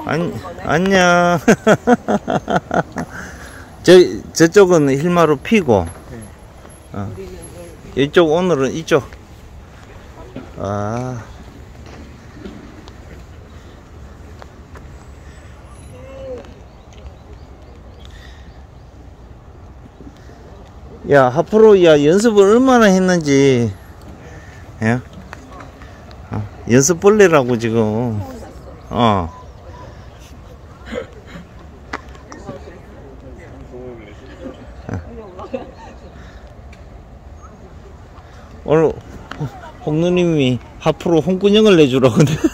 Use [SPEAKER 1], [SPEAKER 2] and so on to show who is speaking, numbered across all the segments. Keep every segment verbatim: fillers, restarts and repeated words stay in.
[SPEAKER 1] 안, 안녕. 저, 저쪽은 힐마루 피고, 어. 이쪽, 오늘은 이쪽. 아. 야, 앞으로, 야, 연습을 얼마나 했는지, 예? 어, 연습벌레라고, 지금. 어. 오늘 홍누님이 하프로 홍군형을 내주라고.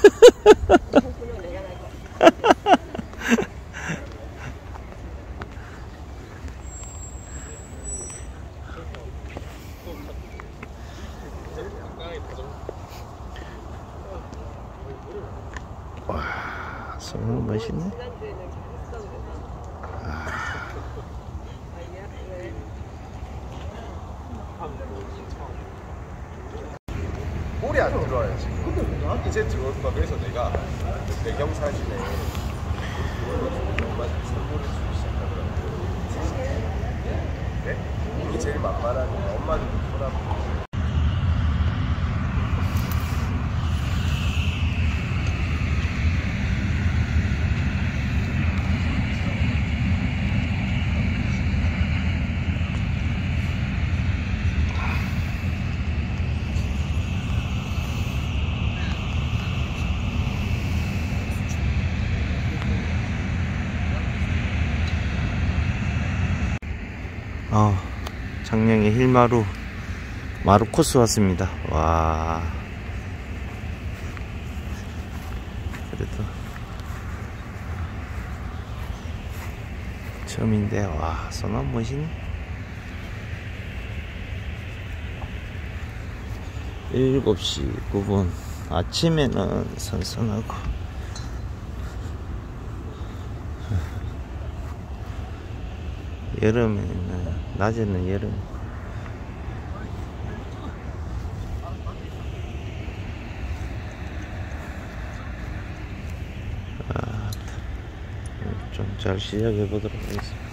[SPEAKER 1] 와, 손은 멋있네.
[SPEAKER 2] 볼이 안 들어와야지. 이제 들어올 거야. 그래서 내가 배경 사진에 엄마 선물을 주기 시작하더라고. 네? 이게 제일 만만하니까 엄마도 보라고.
[SPEAKER 1] 어, 장량의 힐마루 마루 코스 왔습니다. 와, 그래도 처음인데, 와, 소나 멋있네. 일곱 시 구 분. 아침에는 선선하고, 여름에는, 낮에는 여름. 아, 좀 잘 시작해 보도록 하겠습니다.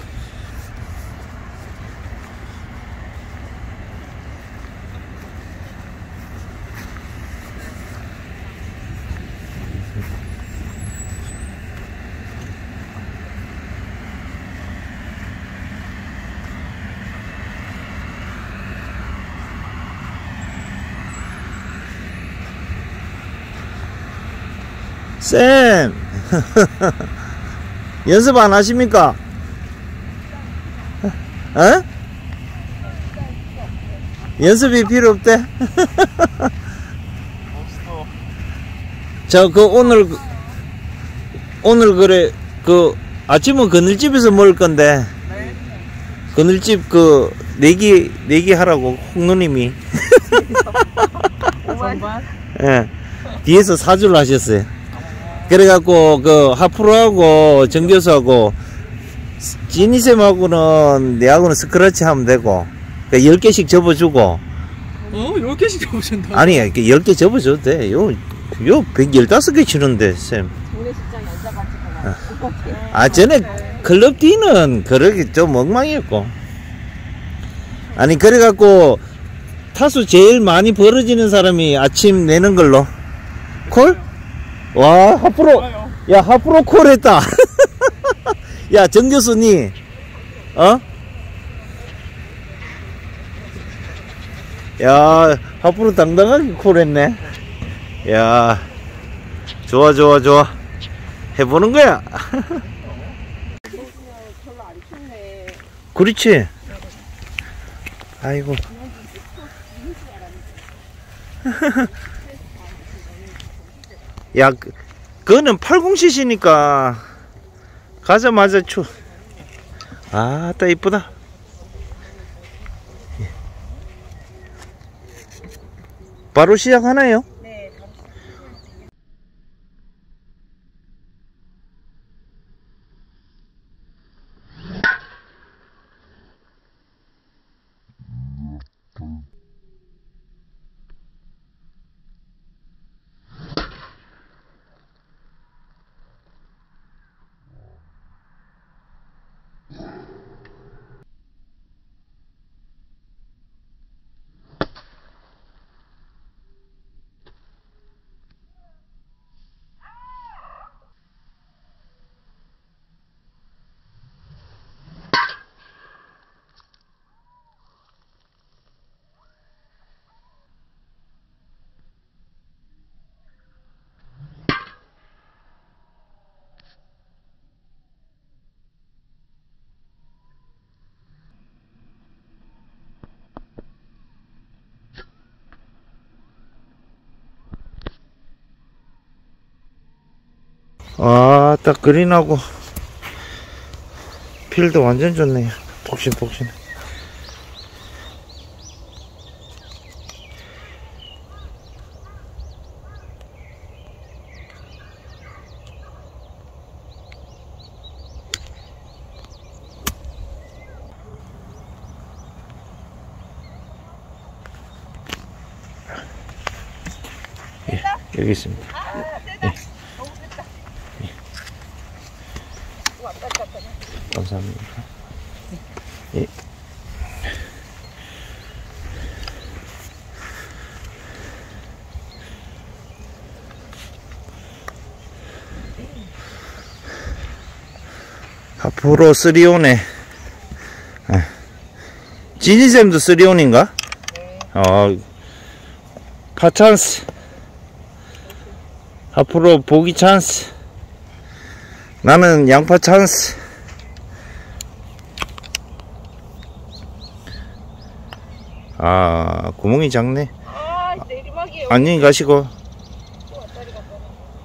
[SPEAKER 1] 쌤! 연습 안 하십니까? 어? 연습이 필요 없대?
[SPEAKER 2] 없어.
[SPEAKER 1] 저, 그, 오늘, 오늘 그래, 그, 아침은 그늘집에서 먹을 건데,
[SPEAKER 2] 네?
[SPEAKER 1] 그늘집 그, 내기, 내기 하라고, 홍누님이.
[SPEAKER 2] 정말?
[SPEAKER 1] 예. 뒤에서 사주를 하셨어요. 그래갖고, 그, 하프로하고, 정교수하고, 지니쌤하고는, 내하고는 스크래치 하면 되고, 그 열 개씩 접어주고.
[SPEAKER 3] 어? 열 개씩 접으신다.
[SPEAKER 1] 아니, 이렇게 열 개 접어줘도 돼. 요, 요, 백십오 개 치는데, 쌤.
[SPEAKER 4] 장례식장 여자가지고.
[SPEAKER 1] 아, 전에 클럽 D는 그렇게 좀 엉망이었고. 아니, 그래갖고, 타수 제일 많이 벌어지는 사람이 아침 내는 걸로. 콜? 와, 하프로, 야, 하프로 콜 했다. 야, 정 교수님, 어? 야, 하프로 당당하게 콜 했네. 야, 좋아, 좋아, 좋아. 해보는 거야.
[SPEAKER 4] 별로 안 춥네.
[SPEAKER 1] 그렇지. 아이고. 야, 그, 그거는 팔십 씨씨니까 가자마자 추. 아, 따 이쁘다. 바로 시작하나요?
[SPEAKER 4] 네.
[SPEAKER 1] 아, 딱 그린하고 필드 완전 좋네요. 폭신폭신. 예, 여기 있습니다. 예. 예. 감사합니다. 예. 앞으로 쓰리온에 지니쌤도 쓰리온인가?
[SPEAKER 4] 네.
[SPEAKER 1] 어, 파찬스. 앞으로 보기 찬스. 나는 양파 찬스. 아, 구멍이 작네.
[SPEAKER 4] 아, 내리막이에요.
[SPEAKER 1] 안녕히 가시고.
[SPEAKER 4] 또 왔다리 갔다.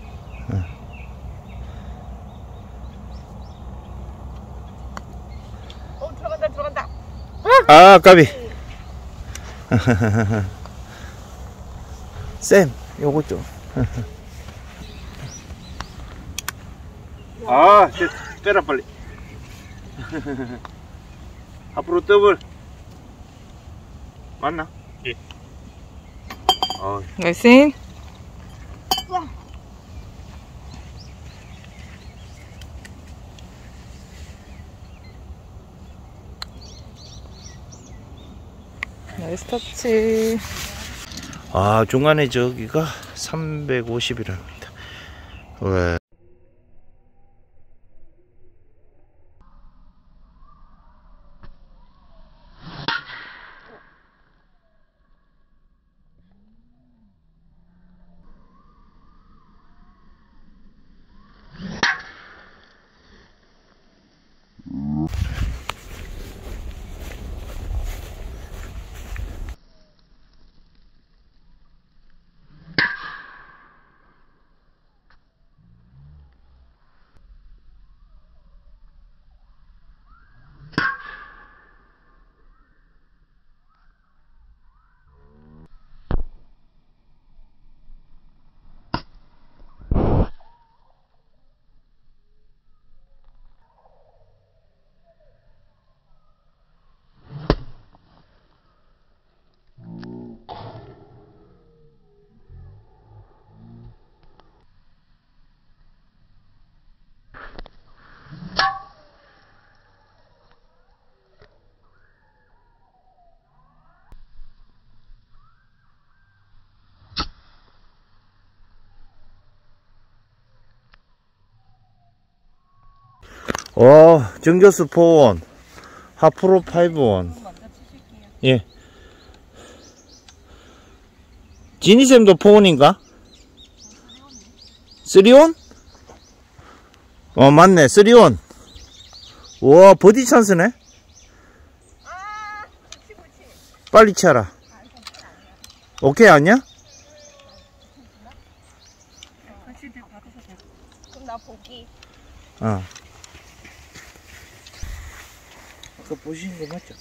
[SPEAKER 4] 어, 들어간다, 들어간다.
[SPEAKER 1] 아, 까비. 쌤, 요거 좀. 아, 빼라 빨리. 앞으로 더블. 맞나? 예. 어,
[SPEAKER 3] 나이스. 나이스 터치.
[SPEAKER 1] 아, 중간에 저기가 삼백오십이랍니다. 왜? 어, 정교수 포원, 하프로 파이브원. 예. 지니쌤도 포원인가? 쓰리온? 어, 맞네, 쓰리온. 우와, 버디 찬스네? 빨리 치라. 오케이, 아니야?
[SPEAKER 4] 그럼 나 보기.
[SPEAKER 1] 어. 아까 보시는 거 맞죠?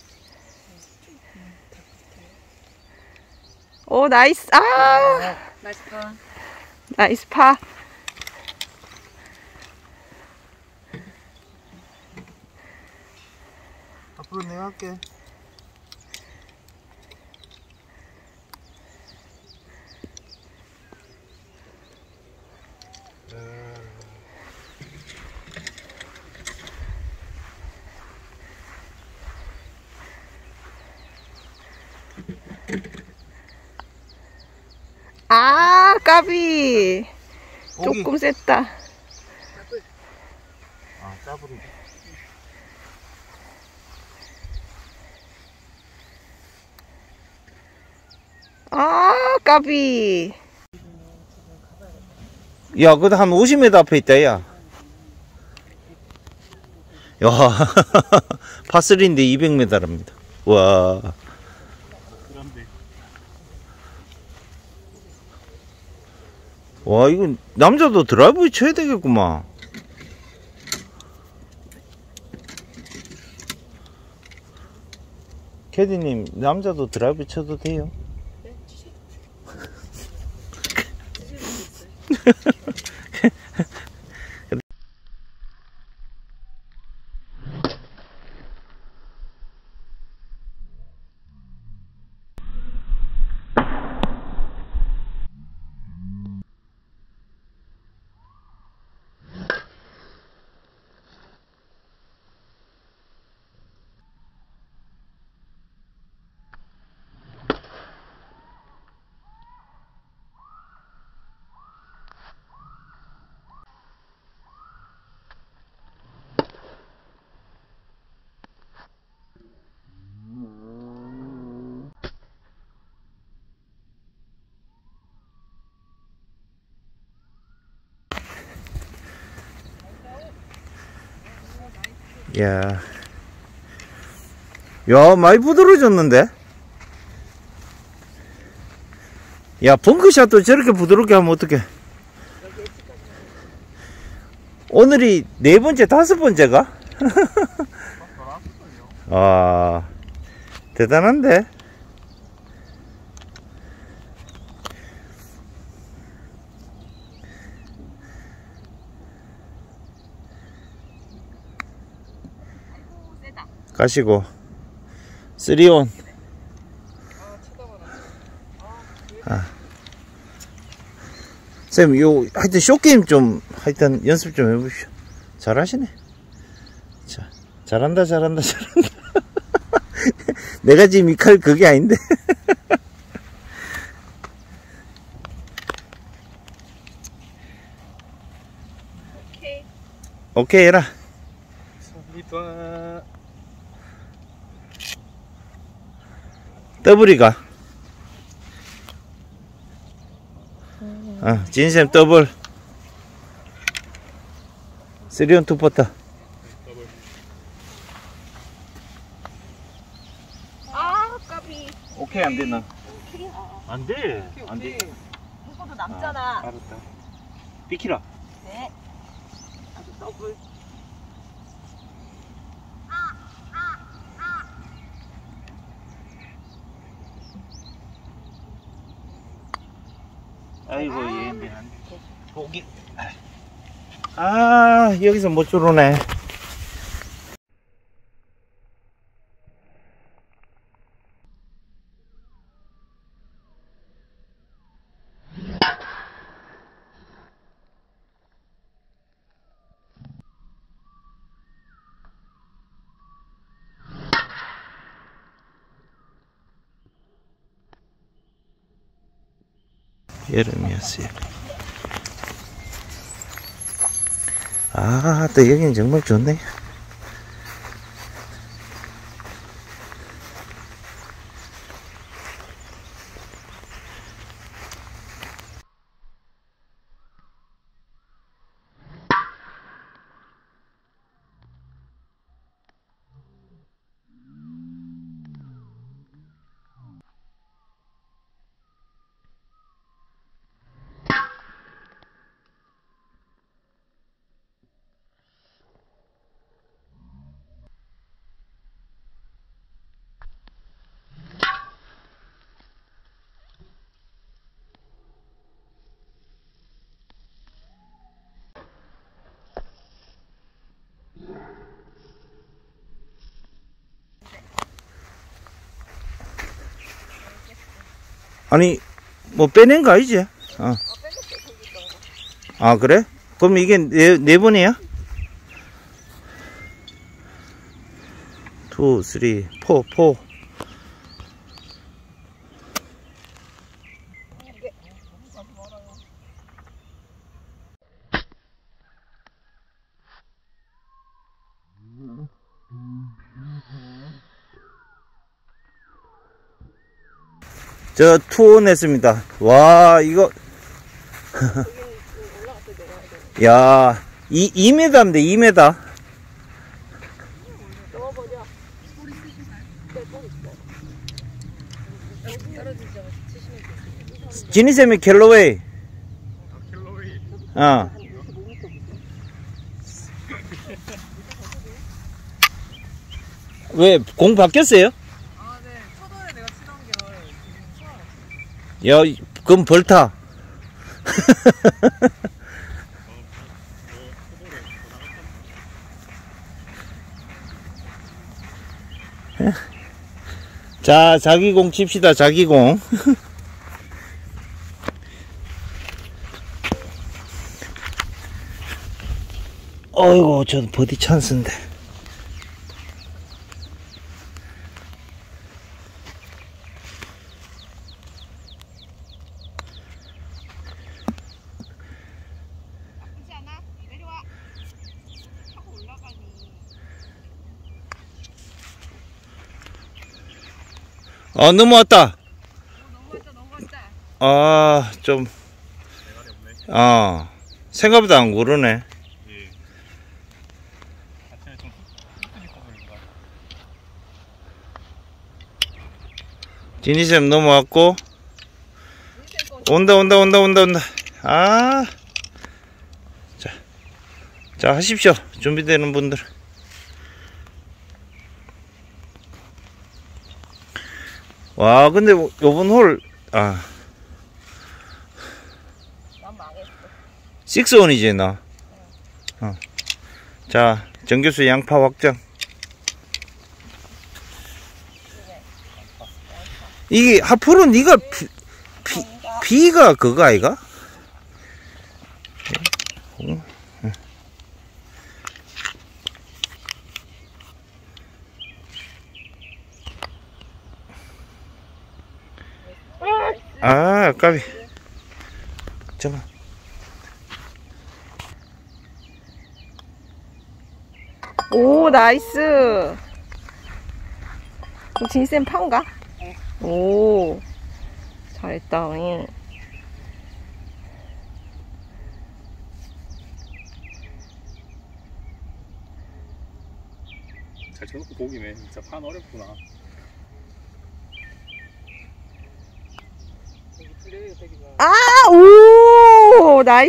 [SPEAKER 3] 오, 나이스. 아,
[SPEAKER 4] 나이스 파.
[SPEAKER 3] 나이스 파.
[SPEAKER 1] 앞으로 내가 할게.
[SPEAKER 3] 아, 까비.
[SPEAKER 1] 오기.
[SPEAKER 3] 조금 셌다.
[SPEAKER 1] 아, 더블이.
[SPEAKER 3] 아, 까비.
[SPEAKER 1] 야, 그래도 한 오십 미터 앞에 있다, 야. 야, 파쓰리인데 이백 미터랍니다. 와. 와, 이거 남자도 드라이브 쳐야 되겠구만. 캐디님, 남자도 드라이브 쳐도 돼요? 네, 치세요. 야, 야, 많이 부드러워졌는데? 야, 벙크샷도 저렇게 부드럽게 하면 어떡해? 오늘이 네 번째, 다섯 번째가? 아, 대단한데? 가시고 쓰리온. 아, 쌤, 요 하여튼 쇼게임 좀 하여튼 연습 좀 해보시오. 잘하시네. 자, 잘한다 잘한다 잘한다. 내가 지금 이 칼 그게 아닌데.
[SPEAKER 4] 오케이.
[SPEAKER 1] 오케이 해라.
[SPEAKER 2] 감사합니다.
[SPEAKER 1] 더블이가. 아, 진쌤 더블. 쓰리온 투포터.
[SPEAKER 4] 아, 까비.
[SPEAKER 1] 오케이 안 되나?
[SPEAKER 4] 오케이. 아,
[SPEAKER 1] 안 돼. 안 돼.
[SPEAKER 4] 이거도 남잖아.
[SPEAKER 1] 알았다. 비키라.
[SPEAKER 4] 네. 아주 더블.
[SPEAKER 1] 아이고, 얘 미안. 고기. 아, 여기서 못 주르네. 여름이었어요. 아, 또 여기는 정말 좋네. 아니, 뭐 빼낸 거 아니지? 어. 아, 그래? 그럼 이게 네, 네 번이야? 투, 쓰리, 포, 포. 저 투온 했습니다. 와, 이거 야, 이, 이 미터인데 이 미터. 지니쌤이 켈로웨이. 어. 왜, 공 바뀌었어요?
[SPEAKER 4] 아, 네. 초도에 내가 치던 게 지금 처음.
[SPEAKER 1] 야, 그럼 벌타. 자, 자기 공 칩시다, 자기 공. 어이구, 저 버디 찬스인데.
[SPEAKER 3] 나쁘지 않아? 내려와. 하고 올라가니.
[SPEAKER 1] 어, 넘어왔다.
[SPEAKER 3] 넘어갔다, 넘어갔다.
[SPEAKER 1] 아, 좀, 어, 생각보다 안 구르네. 지니쌤 넘어왔고, 온다, 온다, 온다, 온다, 온다. 아, 자, 자, 하십시오. 준비되는 분들. 와, 근데 요번 홀, 아,
[SPEAKER 4] 난 망했어.
[SPEAKER 1] 식스원이지, 나. 어. 자, 정교수 양파 확장. 이게 하프로 니가 비, 비, 비가 그거 아이가? 어? 아, 아까비. 잠깐.
[SPEAKER 3] 오, 나이스. 진쌤 파운가? 오, 잘했다. 응.
[SPEAKER 2] 잘 쳐놓고 보기네. 진짜 판 어렵구나.
[SPEAKER 3] 아, 오, 나이스.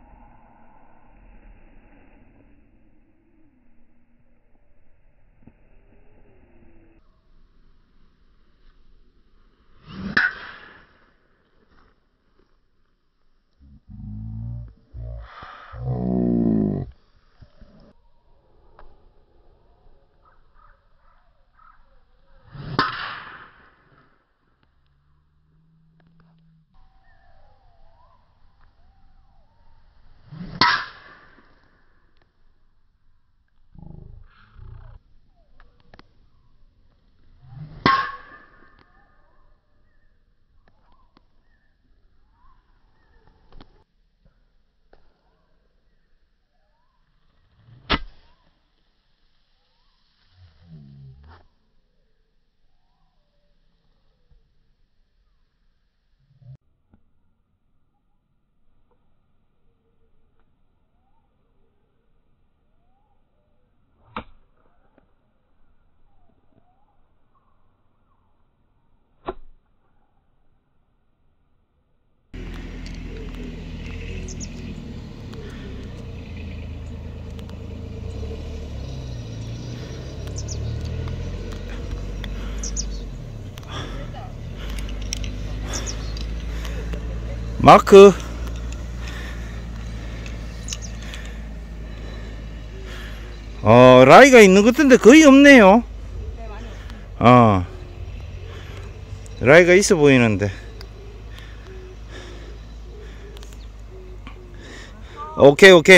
[SPEAKER 1] 마크. 어, 라이가 있는 것 같은데 거의 없네요. 어, 라이가 있어 보이는데. 오케이, 오케이.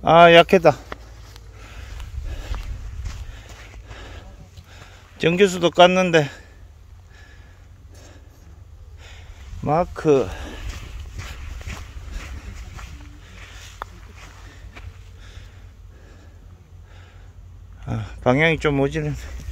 [SPEAKER 1] 아, 약했다. 정규수도 깠는데 마크 아, 방향이 좀 모질은.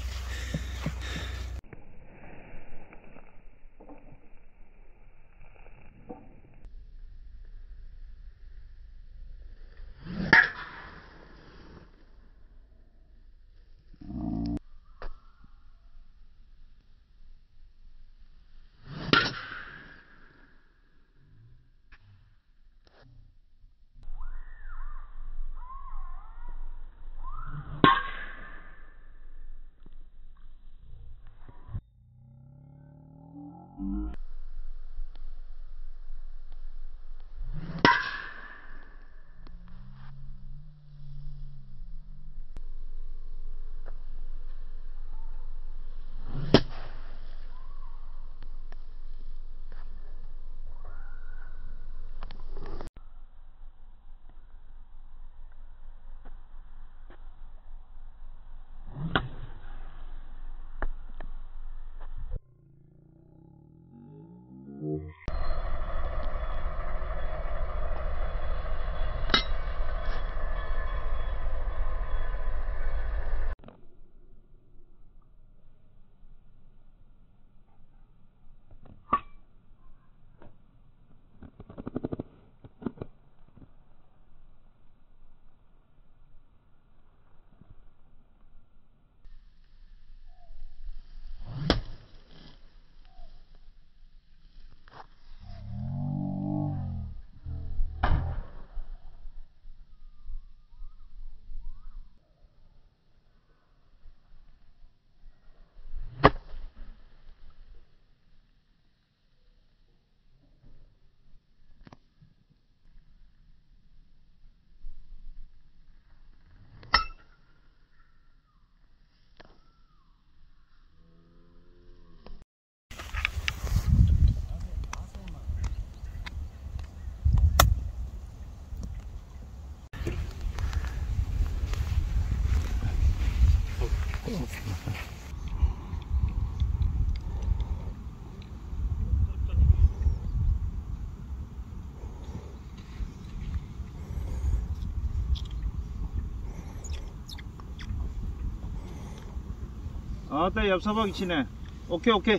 [SPEAKER 1] 아따 얍사박이 치네. 오케이 오케이.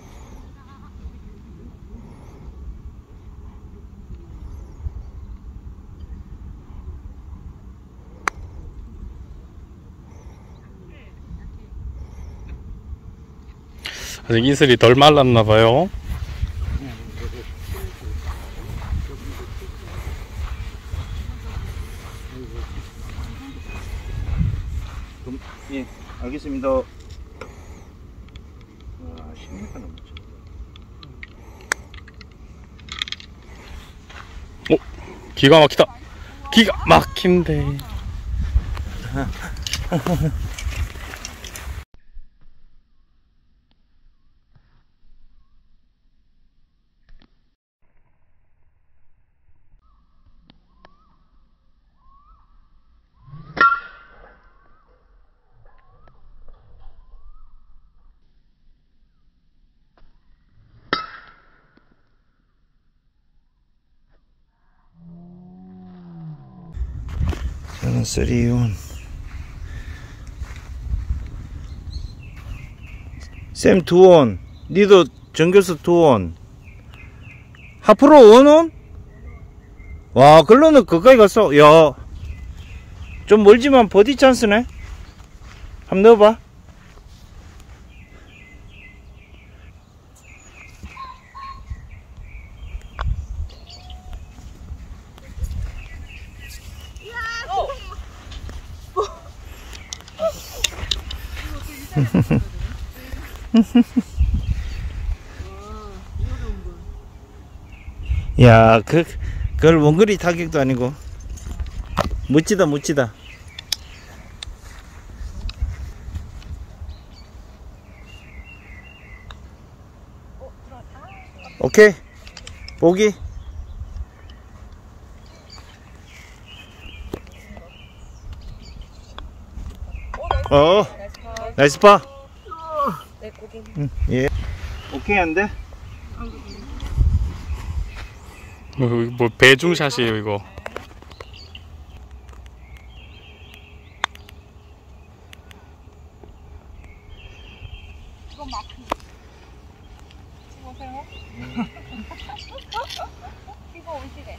[SPEAKER 5] 아직 이슬이 덜 말랐나봐요.
[SPEAKER 1] 예, 알겠습니다. 와, 십 미터 넘었죠.
[SPEAKER 5] 오, 기가 막히다. 기가 막힌데.
[SPEAKER 1] 저는 쓰리온. 쌤 투온. 니도 정교수 투온. 하프로 원온? 와, 글로는 그까이 갔어. 야, 좀 멀지만 버디 찬스네. 한번 넣어봐. 야, 그, 그걸 원거리 타격도 아니고. 멋지다, 멋지다. 오케이. 보기. 어, 나이스 파.
[SPEAKER 3] 내 고기.
[SPEAKER 1] 응, 예. 오케이, 안 돼?
[SPEAKER 5] 뭐, 뭐 배중샷이에요 이거.
[SPEAKER 4] 이건 마크. 찍으세요. 이거 오시래.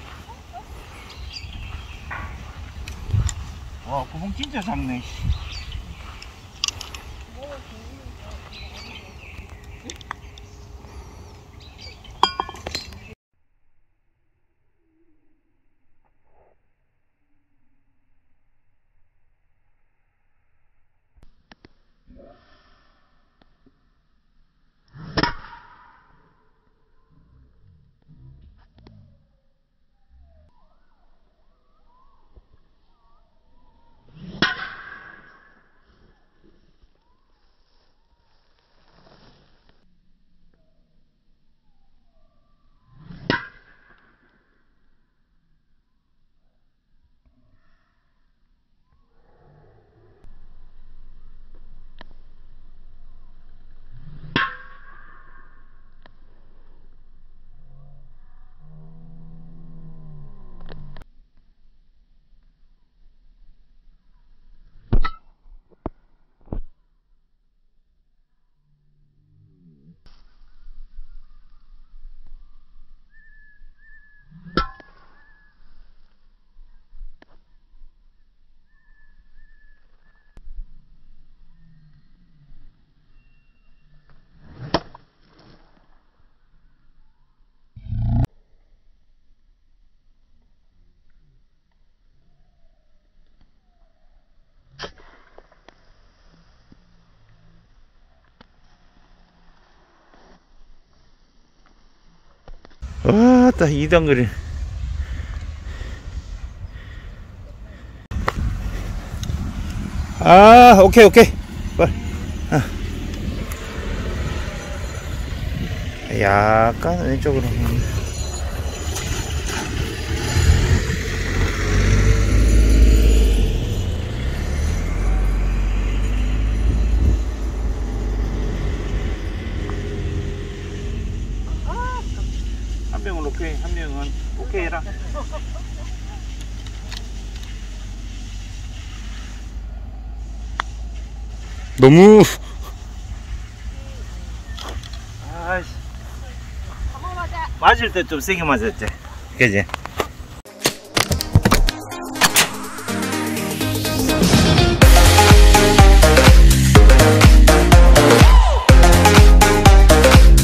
[SPEAKER 1] 와, 구멍 진짜 작네. 와, 딱 이단 그림. 아, 오케이, 오케이. 빨리. 아. 약간 왼쪽으로. 한 명은 오케이, 한 명은 오케이 해라.
[SPEAKER 5] 너무
[SPEAKER 1] 아이씨. 맞을 때 좀 세게 맞았지. 그지?